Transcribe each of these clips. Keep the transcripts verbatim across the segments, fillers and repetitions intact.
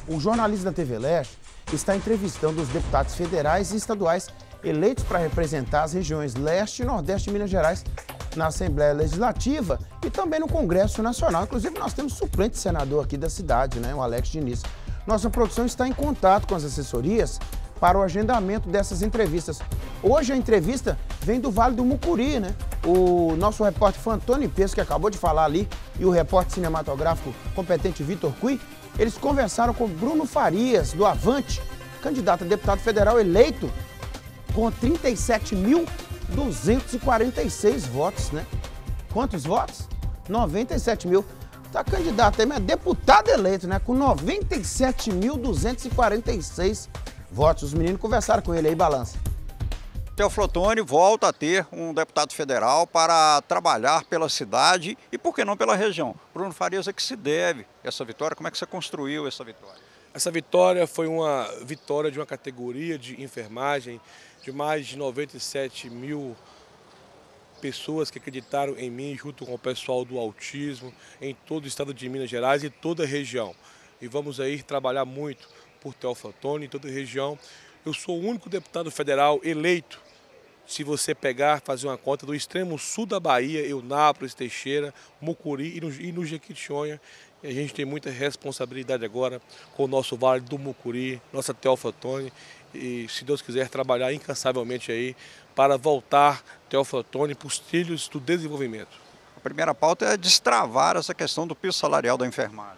O jornalista da T V Leste está entrevistando os deputados federais e estaduais eleitos para representar as regiões Leste e Nordeste de Minas Gerais na Assembleia Legislativa e também no Congresso Nacional. Inclusive, nós temos suplente senador aqui da cidade, né, o Alex Diniz. Nossa produção está em contato com as assessorias para o agendamento dessas entrevistas. Hoje a entrevista vem do Vale do Mucuri, né? O nosso repórter Fantoni Peso, que acabou de falar ali, e o repórter cinematográfico competente Vitor Cui, eles conversaram com Bruno Farias, do Avante, candidato a deputado federal eleito com trinta e sete mil duzentos e quarenta e seis votos, né? Quantos votos? noventa e sete mil. Tá candidato aí, mas deputado eleito, né? Com noventa e sete mil duzentos e quarenta e seis votos. Os meninos conversaram com ele aí, balança. Teófilo Otoni volta a ter um deputado federal para trabalhar pela cidade e, por que não, pela região. Bruno Farias, é que se deve essa vitória? Como é que você construiu essa vitória? Essa vitória foi uma vitória de uma categoria de enfermagem de mais de noventa e sete mil pessoas que acreditaram em mim, junto com o pessoal do autismo, em todo o estado de Minas Gerais e toda a região. E vamos aí trabalhar muito por Teófilo Otoni em toda a região. Eu sou o único deputado federal eleito, se você pegar, fazer uma conta, do extremo sul da Bahia, Eunápolis, Teixeira, Mucuri e no, e no Jequitinhonha. E a gente tem muita responsabilidade agora com o nosso Vale do Mucuri, nossa Teófilo Otoni, e, se Deus quiser, trabalhar incansavelmente aí para voltar Teófilo Otoni para os trilhos do desenvolvimento. A primeira pauta é destravar essa questão do piso salarial da enfermagem.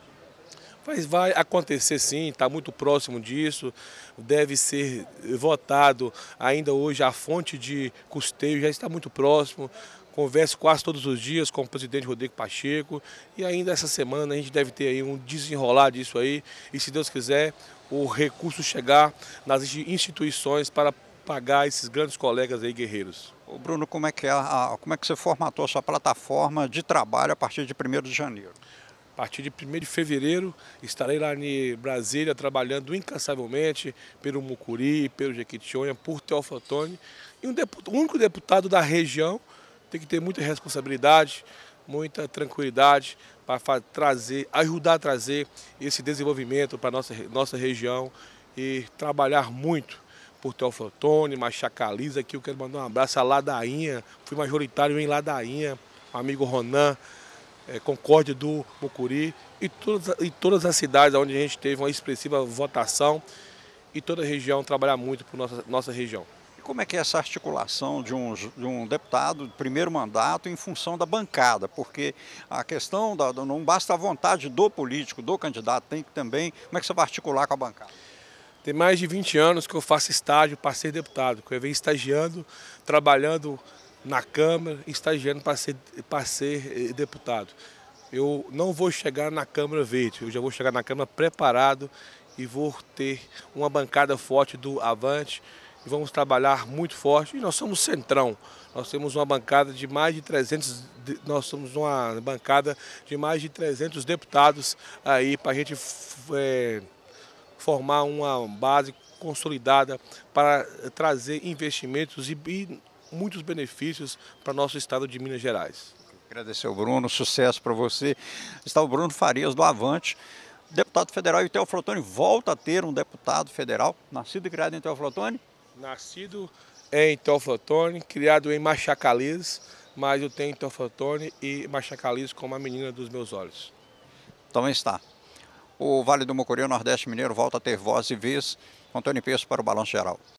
Mas vai acontecer sim, está muito próximo disso, deve ser votado ainda hoje, a fonte de custeio já está muito próximo. Converso quase todos os dias com o presidente Rodrigo Pacheco e ainda essa semana a gente deve ter aí um desenrolar disso aí e, se Deus quiser, o recurso chegar nas instituições para pagar esses grandes colegas aí guerreiros. Ô Bruno, como é que é a, como é que você formatou a sua plataforma de trabalho a partir de primeiro de janeiro? A partir de primeiro de fevereiro, estarei lá em Brasília trabalhando incansavelmente pelo Mucuri, pelo Jequitinhonha, por Teófilo Otoni. E um deputado, o único deputado da região tem que ter muita responsabilidade, muita tranquilidade para trazer, ajudar a trazer esse desenvolvimento para a nossa, nossa região e trabalhar muito por Teófilo Otoni, Machacaliza. Aqui eu quero mandar um abraço a Ladainha, fui majoritário em Ladainha, o amigo Ronan, É, Concórdia do Mucuri e todas, e todas as cidades onde a gente teve uma expressiva votação e toda a região trabalhar muito por nossa, nossa região. E como é que é essa articulação de um, de um deputado de primeiro mandato em função da bancada? Porque a questão da, não basta a vontade do político, do candidato, tem que também, como é que você vai articular com a bancada? Tem mais de vinte anos que eu faço estágio para ser deputado, que eu venho estagiando, trabalhando na Câmara, estagiando para ser, para ser deputado. Eu não vou chegar na Câmara Verde, eu já vou chegar na Câmara preparado e vou ter uma bancada forte do Avante e vamos trabalhar muito forte. E nós somos centrão, nós temos uma bancada de mais de trezentos, nós somos uma bancada de mais de trezentos deputados aí para a gente é, formar uma base consolidada para trazer investimentos e, e muitos benefícios para o nosso estado de Minas Gerais. Agradecer ao Bruno, sucesso para você. Está o Bruno Farias, do Avante, deputado federal, e o Teófilo Otoni volta a ter um deputado federal, nascido e criado em Teófilo Otoni? Nascido em Teófilo Otoni, criado em Machacaliz, mas eu tenho Teófilo Otoni e Machacaliz como a menina dos meus olhos. Então está. O Vale do Mucuri, o Nordeste Mineiro, volta a ter voz e vez. Antônio Peço para o Balanço Geral.